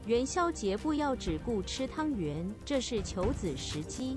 元宵节不要只顾吃汤圆，这是求子时机。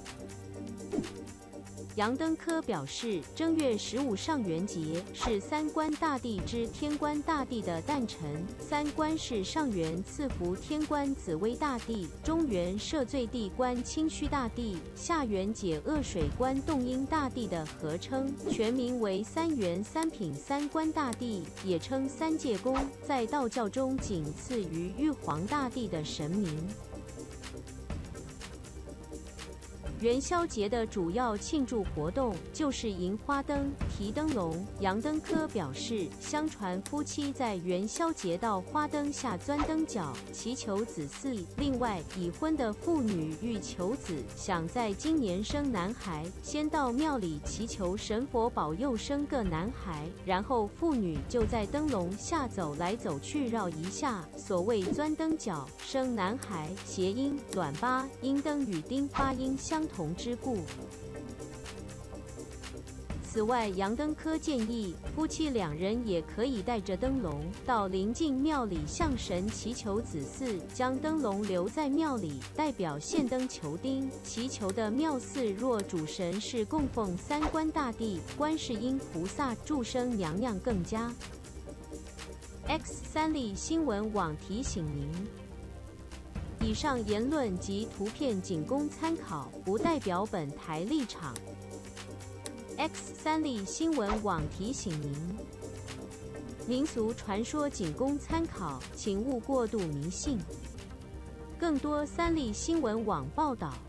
杨登科表示，正月15上元节是三官大帝之天官大帝的诞辰，三官是上元赐福天官紫微大帝，中元赦罪地官清虚大帝，下元解厄水官洞阴大帝的合称，全名为三元三品三官大帝，也称三界公，在道教中仅次于玉皇大帝的神明。元宵节的主要庆祝活动就是迎花灯、提灯笼。杨登科表示，相传夫妻在元宵节到花灯下钻灯角，祈求子嗣。另外，已婚的妇女欲求子，想在今年生男孩，先到庙里祈求神佛保佑生个男孩，然后妇女就在灯笼下走来走去绕一下。所谓钻灯角、生男孩，谐音卵巴，因灯与丁发音相同之故。此外，杨登科建议夫妻两人也可以带着灯笼到邻近庙里向神祈求子嗣，将灯笼留在庙里，代表献灯求丁。祈求的庙祀若主神是供奉三官大帝、观世音菩萨、祝生娘娘更佳。X 三立新闻网提醒您。以上言论及图片仅供参考，不代表本台立场。X 三立新闻网提醒您：民俗传说仅供参考，请勿过度迷信。更多三立新闻网报道。